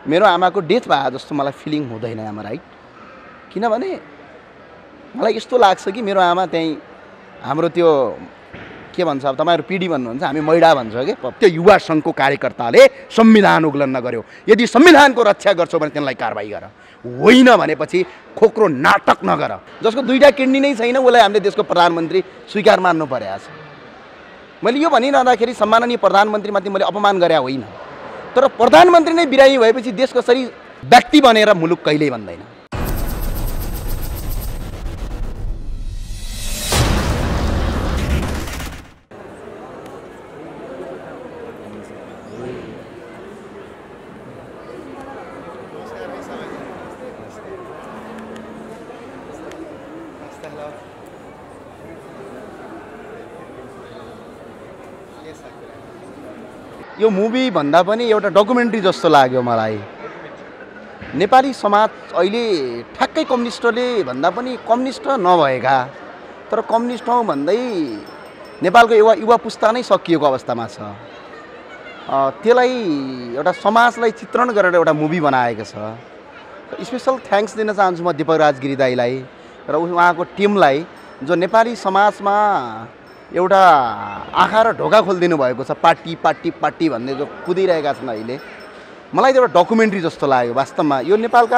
मेरो आमाको डेथ भए जस्तो मलाई फिलिङ हुँदैन आमा राइट। किनभने मलाई यस्तो लाग्छ कि मेरो आमा त्यही हाम्रो त्यो के भन्छ अब तपाईँहरू पिडी भन्नुहुन्छ, हामी मैडा भन्छ कि त्यो युवा सङ्घको कार्यकर्ताले संविधान उल्लङ्घन गर्यो, यदि संविधानको रक्षा गर्छौ भने त्यसलाई कारबाही गर, होइन भनेपछि खोक्रो नाटक नगर। जसको दुईटा किडनी नै छैन उसलाई हामीले देशको प्रधानमन्त्री स्वीकार मान्नु परेको छ। मैले यो भनिरहँदाखेरि सम्माननीय प्रधानमन्त्रीमाथि मैले अपमान गरे होइन, तर प्रधानमन्त्री नै बिरामी भएपछि देश कसरी व्यक्ति बनेर मुलुक कहिल्यै बन्दैन। यो मुभी भन्दा पनि एउटा डकुमेन्ट्री जस्तो लाग्यो मलाई। नेपाली समाज अहिले ठ्याक्कै कम्युनिस्टले भन्दा पनि कम्युनिस्ट नभएका तर कम्युनिस्ट हौँ भन्दै नेपालको युवा पुस्ता नै सकिएको अवस्थामा छ। त्यसलाई एउटा समाजलाई चित्रण गरेर एउटा मुभी बनाएको छ। स्पेसल थ्याङ्क्स दिन चाहन्छु म दीपकराज गिरी दाईलाई र उहाँको टिमलाई जो नेपाली समाजमा एउटा आँखा र ढोका खोलिदिनु भएको छ। पार्टी पार्टी पार्टी भन्ने जो कुदिरहेका छन् अहिले, मलाई एउटा डकुमेन्ट्री जस्तो लाग्यो वास्तवमा। यो नेपालका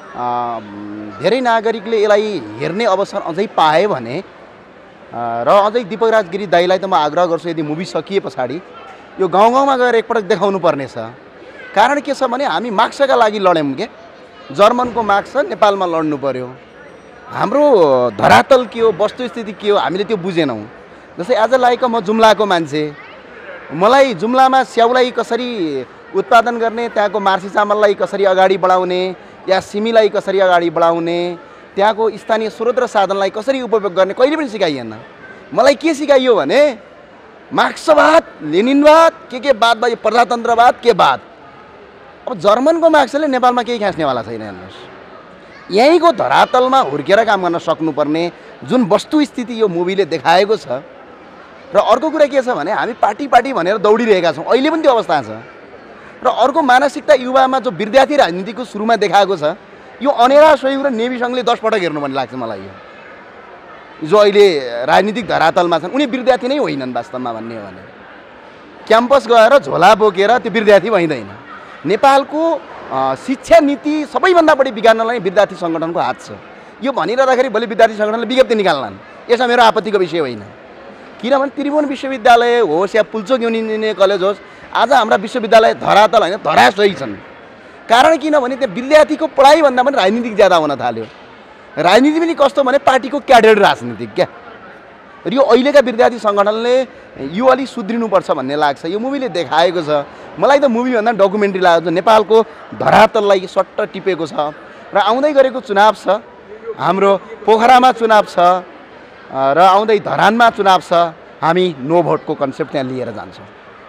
धेरै नागरिकले यसलाई हेर्ने अवसर अझै पाए भने र अझै दीपकराज गिरी दाईलाई त म आग्रह गर्छु यदि मुभी सकिए पछाडि यो गाउँ गाउँमा गएर एकपटक देखाउनु पर्नेछ। कारण के छ भने हामी मार्क्सका लागि लड्यौँ के, जर्मनको मार्क्स नेपालमा लड्नु पर्यो। हाम्रो धरातल के हो, वस्तुस्थिति के हो हामीले त्यो बुझेनौँ। जस्तै आज लाइक म जुम्लाको मान्छे, मलाई जुम्लामा स्याउलाई कसरी उत्पादन गर्ने, त्यहाँको मार्सी चामललाई कसरी अगाडि बढाउने या सिमीलाई कसरी अगाडि बढाउने, त्यहाँको स्थानीय स्रोत र साधनलाई कसरी उपयोग गर्ने कहिले पनि सिकाइएन। मलाई के सिकाइयो भने मार्क्सवाद, लेनिनवाद, के बाद भयो, प्रजातन्त्रवाद के बाद। अब जर्मनको मार्क्सले नेपालमा केही खास्नेवाला छैन। हेर्नुहोस्, यहीँको धरातलमा हुर्केर काम गर्न सक्नुपर्ने जुन वस्तुस्थिति यो मुभीले देखाएको छ। र अर्को कुरा के छ भने हामी पार्टी पार्टी भनेर दौडिरहेका छौँ, अहिले पनि त्यो अवस्था छ। र अर्को मानसिकता युवामा जो विद्यार्थी राजनीतिको सुरुमा देखाएको छ, यो अनेरा सहयोग र नेभी सङ्घले 10 पटक हेर्नुपर्ने लाग्छ मलाई। यो जो अहिले राजनीतिक धरातलमा छन् उनी विद्यार्थी नै होइनन् वास्तवमा भन्ने हो भने। क्याम्पस गएर झोला बोकेर त्यो विद्यार्थी भइँदैन। नेपालको शिक्षा नीति सबैभन्दा बढी बिगार्नलाई विद्यार्थी सङ्गठनको हात छ। यो भनिरहँदाखेरि भोलि विद्यार्थी सङ्गठनले विज्ञप्ति निकाल्लान्, यसमा मेरो आपत्तिको विषय होइन। किनभने त्रिभुवन विश्वविद्यालय होस् या पुल्चोक इन्जिनियरिङ कलेज होस्, आज हाम्रा विश्वविद्यालय धरातल होइन धराशयी छन्। कारण किनभने त्यहाँ विद्यार्थीको पढाइभन्दा पनि राजनीतिक ज्यादा हुन थाल्यो। राजनीति पनि कस्तो भने पार्टीको क्याडेट राजनीतिक क्या। र यो अहिलेका विद्यार्थी सङ्गठनले यो अलिक सुध्रिनुपर्छ भन्ने लाग्छ। यो मुभीले देखाएको छ। मलाई त मुभीभन्दा डकुमेन्ट्री लाग्यो, नेपालको धरातललाई सट्ट टिपेको छ। र आउँदै गरेको चुनाव छ, हाम्रो पोखरामा चुनाव छ र आउँदै धरानमा चुनाव छ। हामी नो भोटको कन्सेप्ट त्यहाँ लिएर जान्छौँ।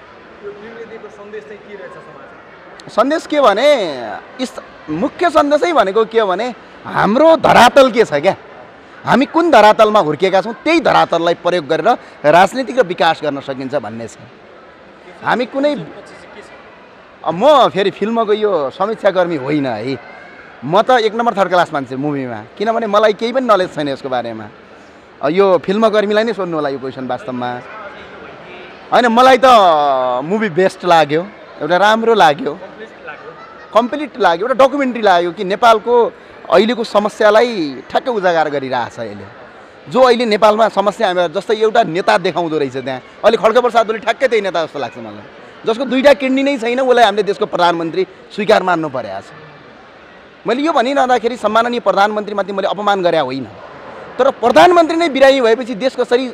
सन्देश के भने मुख्य सन्देशै भनेको के हो भने हाम्रो धरातल के छ क्या, हामी कुन धरातलमा हुर्केका छौँ त्यही धरातललाई प्रयोग गरेर राजनीतिक र विकास गर्न सकिन्छ भन्ने छ। हामी कुनै म फेरि फिल्मको यो समीक्षाकर्मी होइन है, म त 1 नम्बर 3rd क्लास मान्छे मुभीमा। किनभने मलाई केही पनि नलेज छैन यसको बारेमा। यो फिल्मकर्मीलाई नै सोध्नु होला यो क्वेसन वास्तवमा होइन। मलाई त मुभी बेस्ट लाग्यो, एउटा राम्रो लाग्यो, कम्प्लिट लाग्यो, एउटा डकुमेन्ट्री लाग्यो कि नेपालको अहिलेको समस्यालाई ठ्याक्कै उजागर गरिरहेछ यसले। जो अहिले नेपालमा समस्या जस्तै एउटा नेता देखाउँदो रहेछ त्यहाँ, अहिले खड्गप्रसाद ओली ठ्याक्कै त्यही नेता जस्तो लाग्छ मलाई। जसको दुईटा किडनी नै छैन उसलाई हामीले देशको प्रधानमन्त्री स्वीकार मान्नु परेको छ। मैले यो भनिरहँदाखेरि सम्माननीय प्रधानमन्त्रीमाथि मैले अपमान गरे होइन, तर प्रधानमन्त्री नै बिरामी भएपछि देश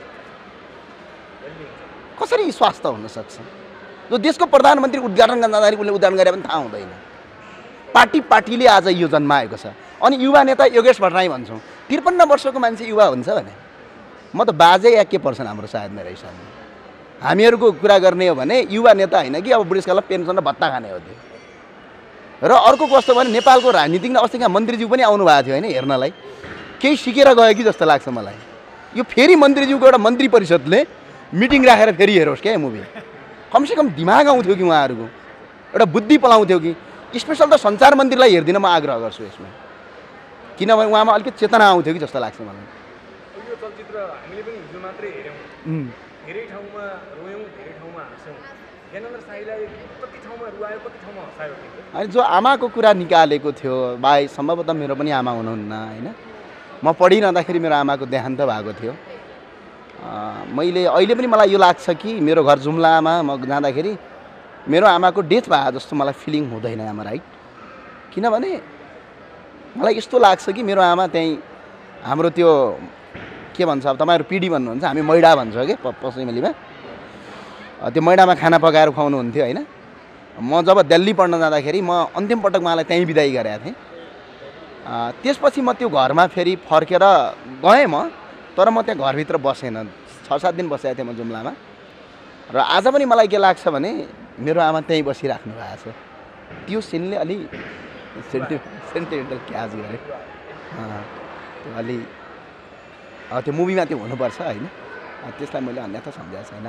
कसरी स्वास्थ्य हुन सक्छ। जो देशको प्रधानमन्त्री उद्घाटन गर्न जाँदाखेरि उसले उद्घाटन गरे पनि थाहा हुँदैन। पार्टीले आज यो जन्माएको छ। अनि युवा नेता योगेश भट्टराई भन्छौँ, 53 वर्षको मान्छे युवा हुन्छ भने म त बाजे या के पर्छन् हाम्रो सायद मेरो हिसाबले। हामीहरूको कुरा गर्ने हो भने युवा नेता होइन कि अब बुढेसकालमा पेन्सन र भत्ता खाने हो त्यो। र अर्को कस्तो भने नेपालको राजनीतिक अस्तिका मन्त्रीज्यू पनि आउनु भएको थियो होइन हेर्नलाई, केही सिकेर गयो कि जस्तो लाग्छ मलाई। यो फेरि मन्त्रीज्यूको एउटा मन्त्री परिषदले मिटिङ राखेर फेरि हेरोस् क्या मुभी। कमसेकम दिमाग आउँथ्यो कि उहाँहरूको, एउटा बुद्धि पलाउँथ्यो कि स्पेसल त सञ्चार मन्त्रीलाई हेरिदिन म आग्रह गर्छु यसमा, किनभने उहाँमा अलिकति चेतना आउँथ्यो कि जस्तो लाग्छ मलाई। यो चलचित्र हामीले पनि हिजो मात्रै हेऱ्यौँ, धेरै ठाउँमा रोयौँ, धेरै ठाउँमा हाँस्यौँ। ज्ञानेन्द्र शाहीलाई कति ठाउँमा रुवायो, कति ठाउँमा हँसायो? अनि जो आमाको कुरा निकालेको थियो, भाइ सम्भवतः मेरो पनि आमा हुनुहुन्न होइन, म पढिरहँदाखेरि मेरो आमाको देहान्त भएको थियो। मैले अहिले पनि मलाई यो लाग्छ कि मेरो घर जुम्लामा म जाँदाखेरि मेरो आमाको डेथ भए जस्तो मलाई फिलिङ हुँदैन आमा, राइट? किनभने मलाई यस्तो लाग्छ कि मेरो आमा त्यहीँ हाम्रो त्यो के भन्छ अब तपाईँहरू पिडी भन्नुहुन्छ, हामी मैडा भन्छ कि पश्चिमेलीमा, त्यो मैडामा खाना पकाएर खुवाउनुहुन्थ्यो होइन। म जब दिल्ली पढ्न जाँदाखेरि म अन्तिम पटक उहाँलाई त्यहीँ बिदाई गरेको थिएँ। त्यसपछि म त्यो घरमा फेरि फर्केर गएँ म, तर म त्यहाँ घरभित्र बसेन, 6-7 दिन बसेको थिएँ म जुम्लामा। र आज पनि मलाई के लाग्छ भने मेरो आमा त्यहीँ बसिराख्नु भएको छ। त्यो सिनले अलि सेन्टिमेन्टल क्याच गरे। त्यो अलि त्यो मुभीमा त्यो हुनुपर्छ होइन, त्यसलाई मैले अन्यथा सम्झाएको छैन।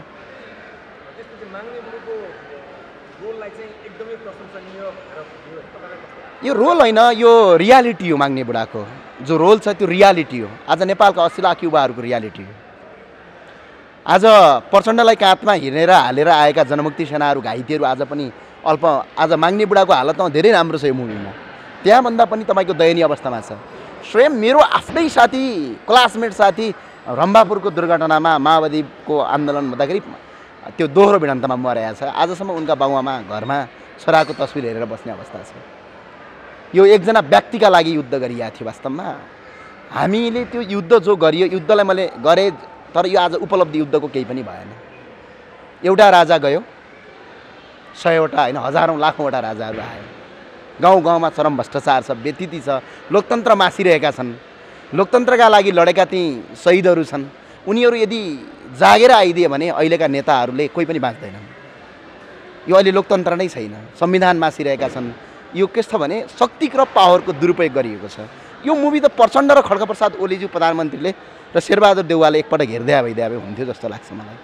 यो रोल होइन, यो रियालिटी हो। माग्ने बुढाको जो रोल छ त्यो रियालिटी हो। आज नेपालका 80 लाख युवाहरूको रियालिटी हो। आज प्रचण्डलाई काँधमा हिँडेर हालेर आएका जनमुक्ति सेनाहरू घाइतेहरू आज पनि अल्प, आज माग्ने बुढाको हालतमा धेरै राम्रो छ यो मुभीमा, त्यहाँभन्दा पनि तपाईँको दयनीय अवस्थामा छ। स्वयं मेरो आफ्नै साथी, क्लासमेट साथी रम्भापुरको दुर्घटनामा माओवादीको आन्दोलन हुँदाखेरि त्यो दोहोरो भिडन्तमा मरेको छ। आजसम्म उनका बाबुआमा घरमा छोराको तस्बिर हेरेर बस्ने अवस्था छ। यो एकजना व्यक्तिका लागि युद्ध गरिएको थियो। वास्तवमा हामीले त्यो युद्ध जो गरियो, युद्धलाई मैले गरेँ, तर यो आज उपलब्धि युद्धको केही पनि भएन। एउटा राजा गयो, 100वटा होइन, हजारौँ लाखौँवटा राजाहरू आयो। गाउँ गाउँमा चरम भ्रष्टाचार छ, व्यतिथि छ, लोकतन्त्र मासिरहेका छन्। लोकतन्त्रका लागि लडेका ती शहीदहरू छन्। उनीहरू यदि जागेर आइदिए भने अहिलेका नेताहरूले कोही पनि बाँच्दैनन्। यो अहिले लोकतन्त्र नै छैन, संविधान मासिरहेका छन्। यो के छ भने शक्ति र पावरको दुरुपयोग गरिएको छ। यो मुभी त प्रचण्ड र खड्गप्रसाद ओलीज्यू प्रधानमन्त्रीले र शेरबहादुर देउवाले एकपटक हेर्दै भइदिए हुन्थ्यो जस्तो लाग्छ मलाई।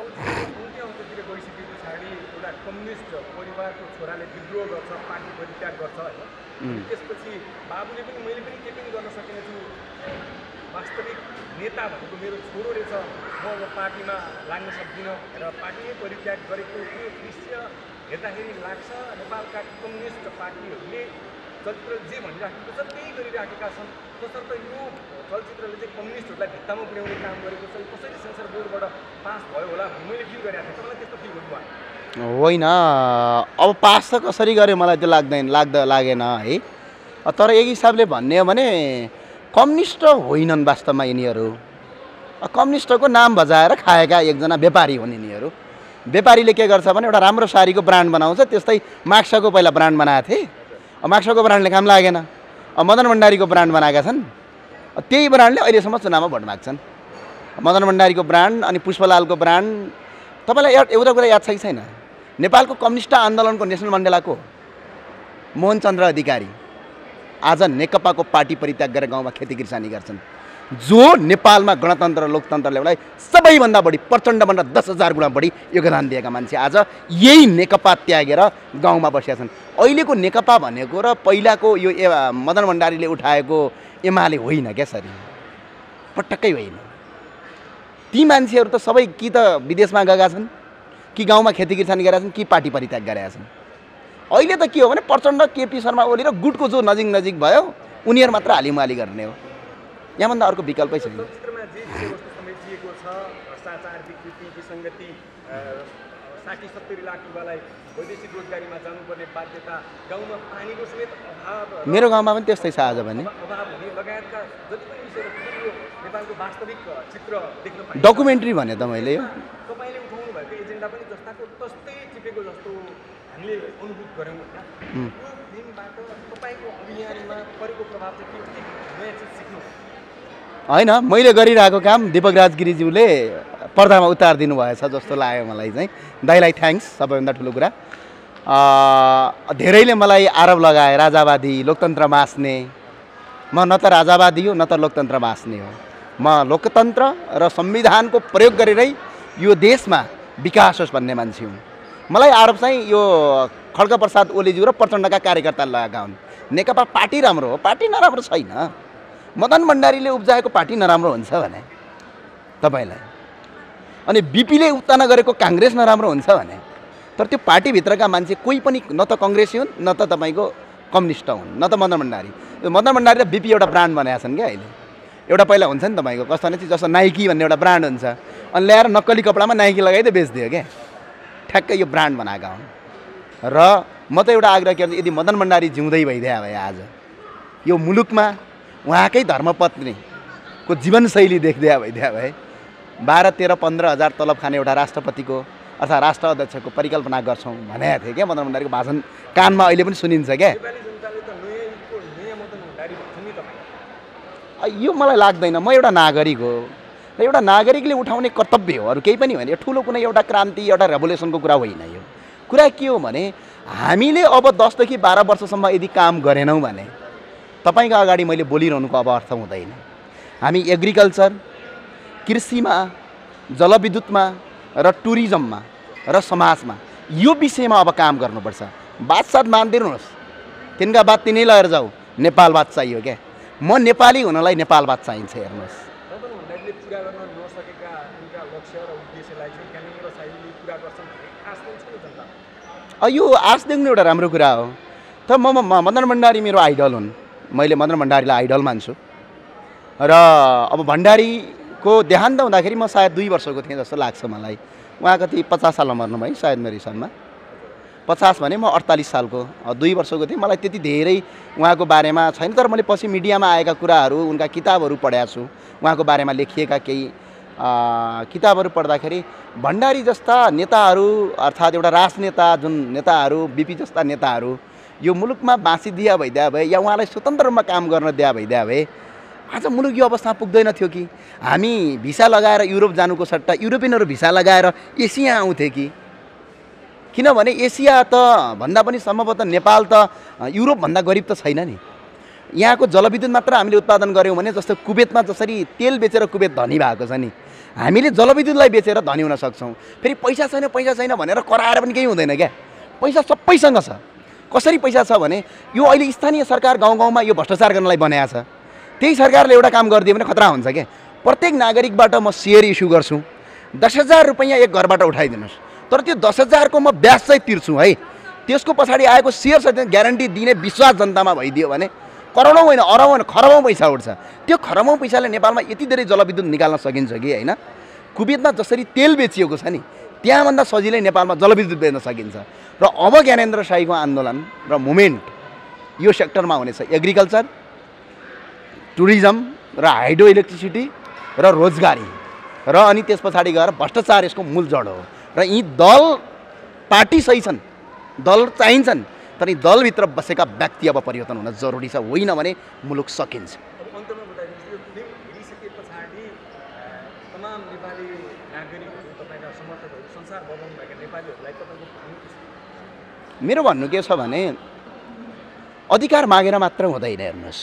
त्यसपछि बाबुले पनि मैले पनि के पनि गर्न सकिनेछु, वास्तविक नेता भनेको मेरो छोरो रहेछ, म अब पार्टीमा लाग्न सक्दिनँ र पार्टीमै परित्याग गरेको यो दृश्य हेर्दाखेरि लाग्छ नेपालका कम्युनिस्ट पार्टीहरूले चलचित्र जे भनिराखेको छ त्यही गरिराखेका छन्। तसर्थ यो चलचित्रले चाहिँ कम्युनिस्टहरूलाई भित्तामा पुर्याउने काम गरेको छ। कसरी सेन्सर बोर्डबाट पास भयो होला भन्ने मैले फिल गरेको थिएँ। तपाईँलाई त्यस्तो फिल गर्नुभयो? होइन, अब पास त कसरी गर्यो मलाई त्यो लागेन है। तर एक हिसाबले भन्ने हो भने कम्युनिस्ट होइनन् वास्तवमा यिनीहरू। कम्युनिस्टको नाम बजाएर खाएका एकजना व्यापारी हुन् यिनीहरू। व्यापारीले के गर्छ भने एउटा राम्रो साडीको ब्रान्ड बनाउँछ, त्यस्तै माक्साको पहिला ब्रान्ड बनाएको थिए, माक्साको ब्रान्डले काम लागेन, मदन भण्डारीको ब्रान्ड बनाएका छन्। त्यही ब्रान्डले अहिलेसम्म चुनावमा भोट माग्छन्। मदन भण्डारीको ब्रान्ड अनि पुष्पलालको ब्रान्ड। तपाईँलाई एउटा कुरा याद छ कि छैन? नेपालको कम्युनिस्ट आन्दोलनको नेसनल मण्डेलाको मोहनचन्द्र अधिकारी आज नेकपाको पार्टी परित्याग गरेर गाउँमा खेती किसानी गर्छन्। जो नेपालमा गणतन्त्र लोकतन्त्र ल्याउनलाई सबैभन्दा बढी प्रचण्डभन्दा 10,000 गुणा बढी योगदान दिएका मान्छे आज यही नेकपा त्यागेर गाउँमा बसेका छन्। अहिलेको नेकपा भनेको र पहिलाको यो मदन भण्डारीले उठाएको एमाले होइन क्या सर, पटक्कै होइन। ती मान्छेहरू त सबै कि त विदेशमा गएका छन्, कि गाउँमा खेती किसानी गरेका छन्, कि पार्टी परित्याग गरेका छन्। अहिले त के हो भने प्रचण्ड, केपी शर्मा ओली र गुटको जो नजिक भयो उनीहरू मात्र हालिमाली गर्ने हो। यहाँभन्दा अर्को विकल्पै छैन। चलचित्रमा जे विषयवस्तु समेटिएको छ, भ्रष्टाचार, विकृति, विसङ्गति, 60-70 लाख युवालाई वैदेशिक रोजगारीमा जानुपर्ने बाध्यता, गाउँमा पानीको समेत अभाव, मेरो गाउँमा पनि त्यस्तै छ आज भने, अभाव हुने लगायतका जति पनि विषयवस्तु नेपालको वास्तविक चित्र देख्न पाइन्छ। डकुमेन्ट्री भने त मैले यो तपाईँले उठाउनु भएको एजेन्डा पनि जस्ताको तस्तै चिपेको जस्तो हामीले अनुभूत गऱ्यौँ। यो फिल्मबाट तपाईँको अभियानमा परेको प्रभाव चाहिँ के नयाँ चिज सिक्नु होइन? मैले गरिरहेको काम दीपकराज गिरिज्यूले पर्दामा उतारिदिनु भएछ जस्तो लाग्यो मलाई चाहिँ। दाइलाई थ्याङ्क्स। सबैभन्दा ठुलो कुरा धेरैले मलाई आरोप लगाए राजावादी, लोकतन्त्र मास्ने। म न त राजावादी हो न त लोकतन्त्र मास्ने हो। म लोकतन्त्र र संविधानको प्रयोग गरेरै यो देशमा विकास होस् भन्ने मान्छे हुँ। मलाई आरोप चाहिँ यो खड्गप्रसाद ओलीज्यू र प्रचण्डका कार्यकर्ता लगाएका हुन्। नेकपा पार्टी राम्रो हो, पार्टी नराम्रो छैन। मदन भण्डारीले उब्जाएको पार्टी नराम्रो हुन्छ भने तपाईँलाई, अनि बिपीले उत्ताना गरेको काङ्ग्रेस नराम्रो हुन्छ भने, तर त्यो पार्टीभित्रका मान्छे कोही पनि न त कङ्ग्रेसी हुन् न त तपाईँको कम्युनिस्ट हुन् न त मदन भण्डारी। मदन भण्डारी र बिपी एउटा ब्रान्ड बनाएका छन् क्या अहिले। एउटा पहिला हुन्छ नि तपाईँको कस्तो भने चाहिँ जस्तो नाइकी भन्ने एउटा ब्रान्ड हुन्छ, अनि ल्याएर नक्कली कपडामा नाइकी लगाइदियो बेच्दियो क्या, ठ्याक्कै यो ब्रान्ड बनाएका हुन्। र म त एउटा आग्रह गर्छु, यदि मदन भण्डारी जिउँदै भइदिया भए आज यो मुलुकमा उहाँकै धर्मपत्नीको जीवनशैली देख्दिया भइदिया भए 12-13-15 हजार तलब खाने एउटा राष्ट्रपतिको अथवा राष्ट्र अध्यक्षको परिकल्पना गर्छौँ भनेको थिएँ क्या। मदन भण्डारीको भाषण कानमा अहिले पनि सुनिन्छ क्या। यो मलाई लाग्दैन। म एउटा नागरिक हो र एउटा नागरिकले उठाउने कर्तव्य हो, अरू केही पनि होइन। यो ठुलो कुनै एउटा क्रान्ति एउटा रेभोल्युसनको कुरा होइन। यो कुरा के हो भने हामीले अब 10 देखि 12 वर्षसम्म यदि काम गरेनौँ भने तपाईँको अगाडि मैले बोलिरहनुको अब अर्थ हुँदैन। हामी एग्रिकल्चर, कृषिमा, जलविद्युतमा र टुरिज्ममा र समाजमा यो विषयमा अब काम गर्नुपर्छ। बातसात मानिदिनुहोस्, तिनका बात तिनै लगेर जाऊ, नेपाल बात चाहियो क्या। म नेपाली हुनलाई नेपाल बात चाहिन्छ। हेर्नुहोस्, यो आश देख्नु एउटा राम्रो कुरा हो। त म मदन भण्डारी मेरो आइडल हुन्। मैले मदन भण्डारीलाई आइडल मान्छु र अब भण्डारीको देहान्त हुँदाखेरि म सायद 2 वर्षको थिएँ जस्तो लाग्छ मलाई। उहाँ कति 50 सालमा मर्नुभयो सायद मेरो हिसाबमा। 50 भने म 48 सालको, 2 वर्षको थिएँ। मलाई त्यति धेरै उहाँको बारेमा छैन, तर मैले पछि मिडियामा आएका कुराहरू, उनका किताबहरू पढेको छु। उहाँको बारेमा लेखिएका केही किताबहरू पढ्दाखेरि भण्डारी जस्ता नेताहरू अर्थात् एउटा राजनेता जुन नेताहरू, बिपी जस्ता नेताहरू यो मुलुकमा बाँचिदिया भइदिया भए या उहाँलाई स्वतन्त्र रूपमा काम गर्न दिया भइदिया भए आज मुलुक यो अवस्था पुग्दैन थियो कि हामी भिसा लगाएर युरोप जानुको सट्टा युरोपियनहरू भिसा लगाएर एसिया आउँथे कि। किनभने एसिया त भन्दा पनि सम्भवतः नेपाल त युरोपभन्दा गरिब त छैन नि। यहाँको जलविद्युत मात्र हामीले उत्पादन गऱ्यौँ भने जस्तो कुवेतमा जसरी तेल बेचेर कुवेत धनी भएको छ नि, हामीले जलविद्युतलाई बेचेर धनी हुन सक्छौँ। फेरि पैसा छैन भनेर कराएर पनि केही हुँदैन क्या। पैसा सबैसँग छ। कसरी पैसा छ भने यो अहिले स्थानीय सरकार गाउँ गाउँमा यो भ्रष्टाचार गर्नलाई बनाएको छ। त्यही सरकारले एउटा काम गरिदियो भने खतरा हुन्छ क्या। प्रत्येक नागरिकबाट म सेयर इस्यु गर्छु, 10,000 रुपैयाँ एक घरबाट उठाइदिनुहोस्, तर त्यो 10,000को म ब्याज चाहिँ तिर्छु है। त्यसको पछाडि आएको सेयर सहित ग्यारेन्टी दिने विश्वास जनतामा भइदियो भने करोडौँ होइन, अरबौँ होइन, खरबौँ पैसा उठ्छ। त्यो खरबौँ पैसाले नेपालमा यति धेरै जलविद्युत निकाल्न सकिन्छ कि होइन। कुवेतमा जसरी तेल बेचिएको छ नि, त्यहाँभन्दा सजिलै नेपालमा जलविद्युत बेच्न सकिन्छ। र अब ज्ञानेन्द्र शाहीको आन्दोलन र मुभमेन्ट यो सेक्टरमा हुनेछ। एग्रिकल्चर, टुरिज्म र हाइड्रो इलेक्ट्रिसिटी र रोजगारी र अनि त्यस पछाडि गएर भ्रष्टाचार यसको मूल जड हो। र यी दल पार्टी सही छन्, दल चाहिन्छन्, तर यी दलभित्र बसेका व्यक्ति अब परिवर्तन हुन जरुरी छ। होइन भने मुलुक सकिन्छ। मेरो भन्नु के छ भने अधिकार मागेर मात्र हुँदैन। हेर्नुहोस्,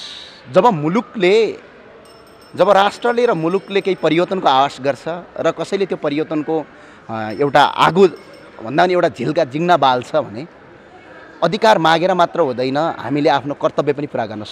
जब राष्ट्रले र मुलुकले केही परिवर्तनको आवाज गर्छ र कसैले त्यो परिवर्तनको एउटा आगो भन्दा पनि एउटा झिल्का जिङ्ना बाल्छ भने अधिकार मागेर मात्र हुँदैन, हामीले आफ्नो कर्तव्य पनि पुरा गर्न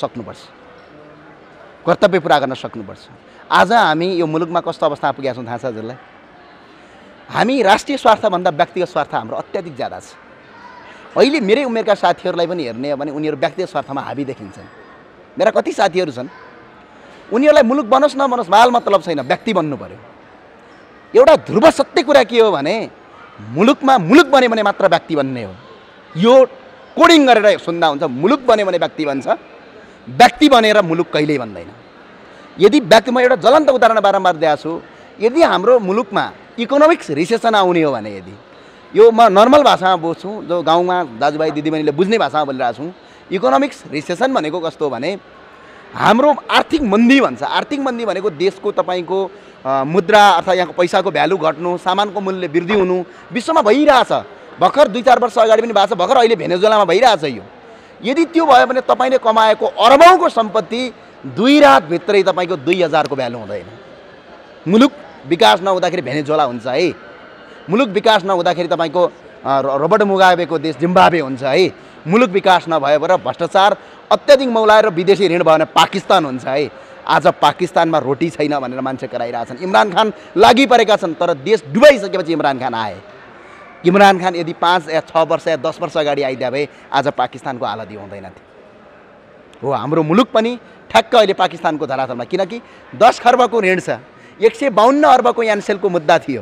सक्नुपर्छ। आज हामी यो मुलुकमा कस्तो अवस्था पुगेका छौँ थाहा छ हजुरलाई? हामी राष्ट्रिय स्वार्थभन्दा व्यक्तिगत स्वार्थ हाम्रो अत्याधिक ज्यादा छ। अहिले मेरै उमेरका साथीहरूलाई पनि हेर्ने हो भने उनीहरू व्यक्तिगत स्वार्थमा हाबी देखिन्छन्। मेरा कति साथीहरू छन्, उनीहरूलाई मुलुक बनोस् नबनोस् माल मतलब छैन, व्यक्ति बन्नु पर्यो। एउटा ध्रुव सत्य कुरा के हो भने मुलुकमा मुलुक बन्यो भने मात्र व्यक्ति बन्ने हो। यो कोडिङ गरेर सुन्दा हुन्छ, मुलुक बन्यो भने व्यक्ति बन्छ, व्यक्ति बनेर मुलुक कहिल्यै बन्दैन। यदि व्यक्ति, म एउटा ज्वलन्त उदाहरण बारम्बार दिएको छु, यदि हाम्रो मुलुकमा इकोनोमिक्स रिसेसन आउने हो भने, यदि यो म नर्मल भाषामा बोल्छु, जो गाउँमा दाजुभाइ दिदीबहिनीले बुझ्ने भाषामा बोलिरहेको छु, इकोनोमिक्स रिसेसन भनेको कस्तो भने हाम्रो आर्थिक मन्दी भन्छ। आर्थिक मन्दी भनेको देशको तपाईँको मुद्रा अर्थात् यहाँको पैसाको भ्यालु घट्नु, सामानको मूल्य वृद्धि हुनु विश्वमा भइरहेछ। भर्खर 2-4 वर्ष अगाडि पनि भएको छ, भर्खर अहिले भेनेजुएलामा भइरहेछ यो। यदि त्यो भयो भने तपाईँले कमाएको अरबौँको सम्पत्ति 2 रातभित्रै तपाईँको 2000 को भ्यालु हुँदैन। मुलुक विकास नहुँदाखेरि भेनेजुएला हुन्छ है। मुलुक विकास नहुँदाखेरि तपाईँको रोबर्ट मुगाबेको देश जिम्बाब्वे हुन्छ है। मुलुक विकास नभए र भ्रष्टाचार अत्याधिक मौलाएर विदेशी ऋण भयो भने पाकिस्तान हुन्छ है। आज पाकिस्तानमा रोटी छैन भनेर मान्छे कराइरहेछन्। इमरान खान लागिपरेका छन्, तर देश डुबाइसकेपछि इमरान खान आए। इमरान खान यदि 5 या 6 वर्ष या 10 वर्ष अगाडि आइदिए भए आज पाकिस्तानको हालत यो हुँदैन थियो। हो, हाम्रो मुलुक पनि ठ्याक्क अहिले पाकिस्तानको धरातलमा, किनकि 10 खर्बको ऋण छ। 152 अर्बको यान्सेलको मुद्दा थियो।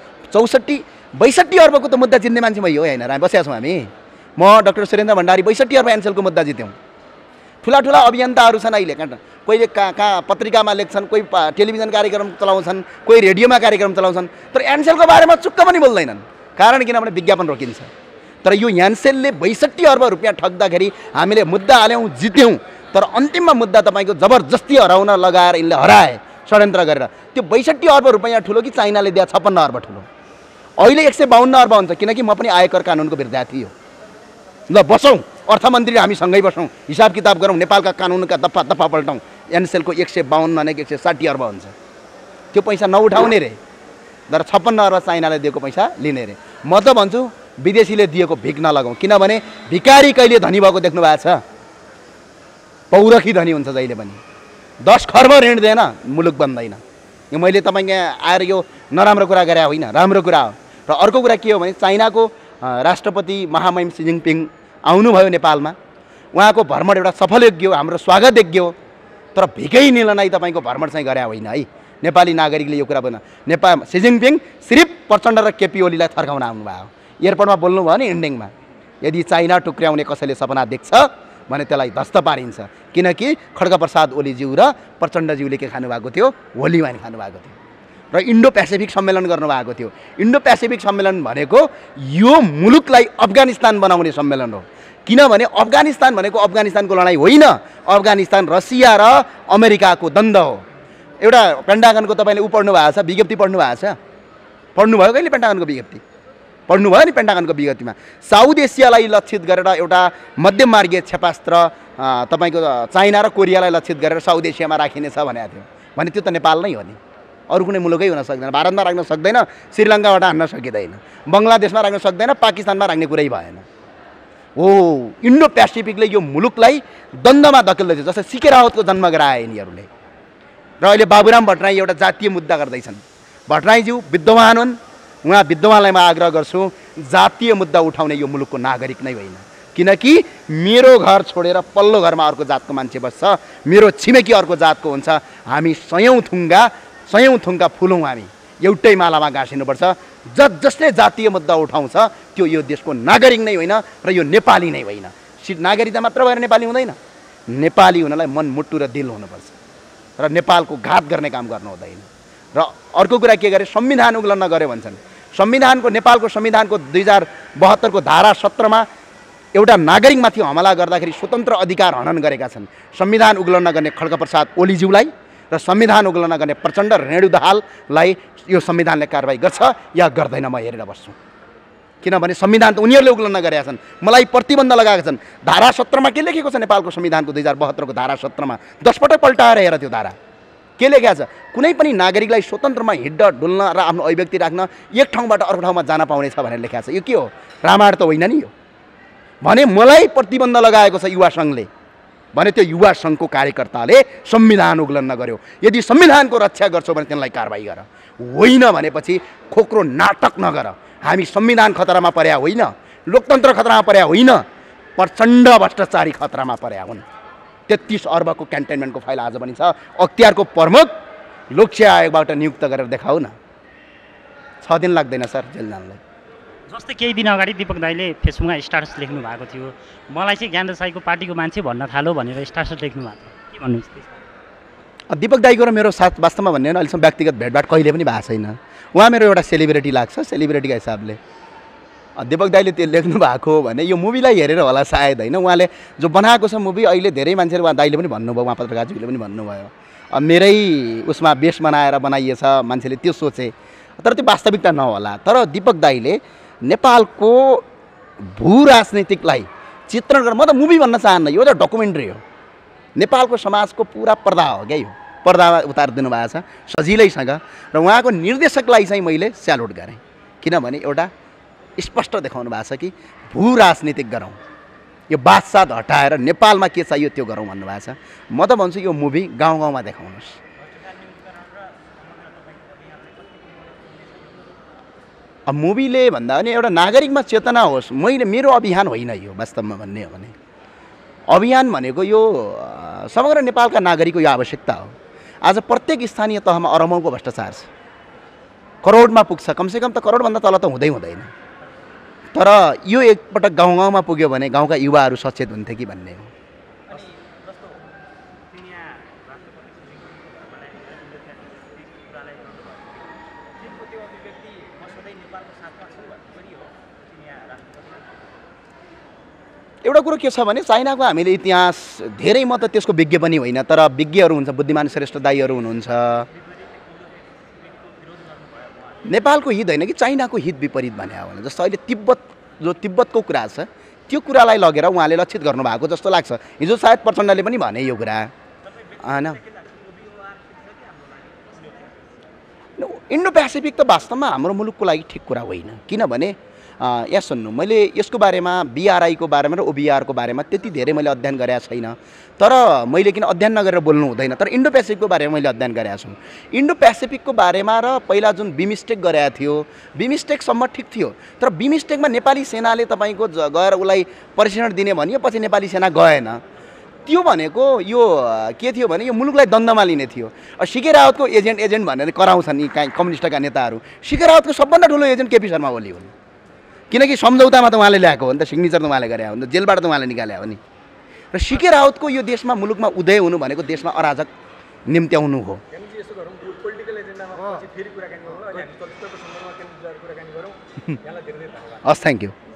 62 अर्बको त मुद्दा जित्ने मान्छे मै हो होइन, बसेका छौँ हामी। म डाक्टर सुरेन्द्र भण्डारी 62 अर्ब यान्सेलको मुद्दा जित्यौँ। ठुला अभियन्ताहरू छन् अहिले, कोहीले कहाँ पत्रिकामा लेख्छन्, कोही टेलिभिजन कार्यक्रम चलाउँछन्, कोही रेडियोमा कार्यक्रम चलाउँछन्, तर यान्सेलको बारेमा चुक्क पनि बोल्दैनन्। कारण किनभने विज्ञापन रोकिन्छ। तर यो यान्सेलले 62 अर्ब रुपियाँ ठग्दाखेरि हामीले मुद्दा हाल्यौँ, जित्यौँ, तर अन्तिममा मुद्दा तपाईँको जबरजस्ती हराउन लगाएर यिनले हराए षड्यन्त्र गरेर। त्यो 62 अर्ब रुपियाँ ठुलो कि चाइनाले दिए 56 अर्ब ठुलो? अहिले 152 अर्ब हुन्छ, किनकि म पनि आयकर कानुनको विद्यार्थी हो। ल बसौँ, अर्थमन्त्री हामी सँगै बसौँ, हिसाब किताब गरौँ, नेपालका कानुनका दफा दफा पल्टौँ। यान्सेलको 152 भनेको 160 अर्ब हुन्छ। त्यो पैसा नउठाउने रे, तर 56 अर्ब चाइनाले दिएको पैसा लिने रे। म त भन्छु विदेशीले दिएको भिख नलगाउँ, किनभने भिकारी कहिले धनी भएको देख्नु भएको छ? पौरखी धनी हुन्छ जहिले पनि। 10 खर्ब ऋण दिएन मुलुक बन्दैन। यो मैले तपाईँको आएर यो नराम्रो कुरा गरे होइन, राम्रो कुरा हो। र अर्को कुरा के हो भने चाइनाको राष्ट्रपति महामहिम सी जिनपिङ आउनुभयो नेपालमा। उहाँको भ्रमण एउटा सफल यज्ञ हो, हाम्रो स्वागत यज्ञ हो। तर भिकै निलनाइ तपाईँको भ्रमण चाहिँ गरे होइन है। नेपाली नागरिकले यो कुरा बना नेपाल सी जिनपिङ सिर्फ प्रचण्ड र केपी ओलीलाई थर्काउन आउनुभयो। एयरपोर्टमा बोल्नुभयो नि इन्डिङमा, यदि चाइना टुक्र्याउने कसैले सपना देख्छ भने त्यसलाई ध्वस्त पारिन्छ। किनकि खड्गप्रसाद ओलीज्यू र प्रचण्डज्यूले के खानुभएको थियो? होली वाइन खानुभएको थियो र इन्डो पेसिफिक सम्मेलन गर्नुभएको थियो। इन्डो पेसिफिक सम्मेलन भनेको यो मुलुकलाई अफगानिस्तान बनाउने सम्मेलन हो। किनभने अफगानिस्तान भनेको अफगानिस्तानको लडाइँ होइन, अफगानिस्तान रसिया र अमेरिकाको द्वन्द्व हो। एउटा पेन्टागनको तपाईँले पढ्नु भएको छ, विज्ञप्ति पढ्नु भएको छ? पढ्नुभयो कहिले पेन्टागनको विज्ञप्ति? पढ्नुभयो नि पेन्टागनको विज्ञप्तिमा साउथ एसियालाई लक्षित गरेर एउटा मध्यममार्गीय क्षेपास्त्र तपाईँको चाइना र कोरियालाई लक्षित गरेर साउथ एसियामा राखिनेछ भनेको थियो। भने त्यो त नेपाल नै हो नि, अरू कुनै मुलुकै हुन सक्दैन। भारतमा राख्न सक्दैन, श्रीलङ्काबाट हान्न सकिँदैन, बङ्गलादेशमा राख्न सक्दैन, पाकिस्तानमा राख्ने कुरै भएन। हो, इन्डो पेसिफिकले यो मुलुकलाई द्वन्द्वमा धकेल्दै थियो। जस्तै सिके रावतको जन्म गराए यिनीहरूले। र अहिले बाबुराम भट्टराई एउटा जातीय मुद्दा गर्दैछन्। भट्टराईज्यू विद्वान हुन्, उहाँ विद्वानलाई म आग्रह गर्छु जातीय मुद्दा उठाउने यो मुलुकको नागरिक नै होइन। किनकि मेरो घर छोडेर पल्लो घरमा अर्को जातको मान्छे बस्छ, मेरो छिमेकी अर्को जातको हुन्छ। हामी सयौँ थुङ्गा फुलौँ, हामी एउटै मालामा गाँसिनुपर्छ। जसले जातीय मुद्दा उठाउँछ त्यो यो देशको नागरिक नै होइन र यो नेपाली नै होइन। नागरिकता मात्र भएर नेपाली हुँदैन, नेपाली हुनलाई मन, मुटु र दिल हुनुपर्छ र नेपालको घात गर्ने काम गर्नु हुँदैन। र अर्को कुरा के गरे, संविधान उल्लङ्घन गरे भन्छन्। संविधानको नेपालको संविधानको 2072 को धारा 17 मा एउटा नागरिकमाथि हमला गर्दाखेरि स्वतन्त्र अधिकार हनन गरेका छन्। संविधान उल्लङ्घन गर्ने खड्गप्रसाद ओलीज्यूलाई र संविधान उल्लङ्घन गर्ने प्रचण्ड रेणु दाहाललाई यो संविधानले कारबाही गर्छ या गर्दैन म हेरेर बस्छु। किनभने संविधान त उनीहरूले उल्लङ्घन गरेका छन्, मलाई प्रतिबन्ध लगाएका छन्। धारा 17 मा के लेखेको छ? नेपालको संविधानको 2072 को धारा 17 मा 10 पटक पल्टाएर हेर त्यो धारा के लेखेको छ? कुनै पनि नागरिकलाई स्वतन्त्रमा हिड्न डुल्न र आफ्नो अभिव्यक्ति राख्न एक ठाउँबाट अर्को ठाउँमा जान पाउनेछ भनेर लेखेको छ। यो के हो? रामायण त होइन नि यो। भने मलाई प्रतिबन्ध लगाएको छ युवा सङ्घले, भने त्यो युवा सङ्घको कार्यकर्ताले संविधान उल्लङ्घन गर्यो। यदि संविधानको रक्षा गर्छौ भने त्यसलाई कारबाही गर, होइन भनेपछि खोक्रो नाटक नगर। हामी संविधान खतरामा पर्या होइन, लोकतन्त्र खतरामा पर्या होइन, प्रचण्ड भ्रष्टाचारी खतरामा पर्या हुन्। 33 अर्बको क्यान्टोनमेन्टको फाइल आज पनि छ। अख्तियारको प्रमुख लोकसेवा आयोगबाट नियुक्त गरेर देखाऊ न। 6 दिन लाग्दैन सर जेल जानलाई। जस्तै केही दिन अगाडि दीपक दाईले फेसबुकमा स्टाटस लेख्नु भएको थियो, मलाई चाहिँ ज्ञानेन्द्र साईको पार्टीको मान्छे भन्न थालो भनेर स्टाटस लेख्नु भएको थियो, के भन्नुहुन्छ? दीपक दाईको र मेरो साथ वास्तवमा भन्ने हो भने अहिलेसम्म व्यक्तिगत भेटभाट कहिले पनि भएको छैन। उहाँ मेरो एउटा सेलिब्रिटी लाग्छ, सेलिब्रिटीका हिसाबले। दीपक दाईले त्यो लेख्नु भएको हो भने यो मुभीलाई हेरेर होला सायद होइन। उहाँले जो बनाएको छ मुभी, अहिले धेरै मान्छेले उहाँ दाईले पनि भन्नुभयो, उहाँ पत्रकारजीले पनि भन्नुभयो मेरै उसमा बेस बनाएर बनाइएछ, मान्छेले त्यो सोचे, तर त्यो वास्तविकता नहोला। तर दीपक दाईले नेपालको भू राजनीतिकलाई चित्रण गरेर, म त मुभी भन्न चाहन्न, यो त डकुमेन्ट्री हो। नेपालको समाजको पुरा पर्दा हो क्या, यो पर्दामा उतारिदिनु भएको छ सजिलैसँग। र उहाँको निर्देशकलाई चाहिँ मैले स्यालुट गरेँ, किनभने एउटा स्पष्ट देखाउनु भएको छ कि भू राजनीतिक गरौँ, यो बादशाह हटाएर नेपालमा के चाहियो त्यो गरौँ भन्नुभएको छ। म त भन्छु यो मुभी गाउँ गाउँमा देखाउनुहोस्। अब मुभीले भन्दा पनि एउटा नागरिकमा चेतना होस्। मेरो अभियान होइन यो, वास्तवमा भन्ने हो भने अभियान भनेको यो समग्र नेपालका नागरिकको यो आवश्यकता हो। आज प्रत्येक स्थानीय तहमा अरबौँको भ्रष्टाचार छ, करोडमा पुग्छ, कमसेकम त करोडभन्दा तल त हुँदैन। तर यो एकपटक गाउँ गाउँमा पुग्यो भने गाउँका युवाहरू सचेत हुन्थे कि भन्ने हो। एउटा कुरो के छ भने चाइनाको हामीले इतिहास धेरै, म त त्यसको विज्ञ पनि होइन, तर विज्ञहरू हुन्छ, बुद्धिमान श्रेष्ठ दाईहरू हुनुहुन्छ। नेपालको हित होइन कि चाइनाको हित विपरीत भने हो भने, जस्तो अहिले तिब्बतको कुरा छ त्यो कुरालाई लगेर उहाँले लक्षित गर्नुभएको जस्तो लाग्छ। हिजो सायद प्रचण्डले पनि भने यो कुरा होइन। इन्डो पेसिफिक त वास्तवमा हाम्रो मुलुकको लागि ठिक कुरा होइन, किनभने यहाँ सुन्नु, मैले यसको बारेमा BRI को बारेमा र OBR को बारेमा त्यति धेरै मैले अध्ययन गरेको छैन, तर मैले किन अध्ययन नगरेर बोल्नु हुँदैन, तर इन्डो पेसिफिकको बारेमा मैले अध्ययन गरेको छु। इन्डो पेसिफिकको बारेमा र पहिला जुन बिमस्टेक गरेको थियो, बिमस्टेकसम्म ठिक थियो, तर बिमस्टेकमा नेपाली सेनाले तपाईँको गएर उसलाई प्रशिक्षण दिने भनियो, पछि नेपाली सेना गएन। त्यो भनेको यो के थियो भने यो मुलुकलाई द्वन्द्वमा लिने थियो। सीके रावतको एजेन्ट भनेर कराउँछन् यी कम्युनिस्टका नेताहरू। सीके रावतको सबभन्दा ठुलो एजेन्ट केपी शर्मा ओली हुन्, किनकि सम्झौतामा त उहाँले ल्याएको हो नि त, सिग्नेचर त उहाँले गरे हो नि त, जेलबाट त उहाँले निकाले हो नि। र सीके रावतको यो देशमा मुलुकमा उदय हुनु भनेको देशमा अराजक निम्त्याउनु हो। हस्, थ्याङ्क यू।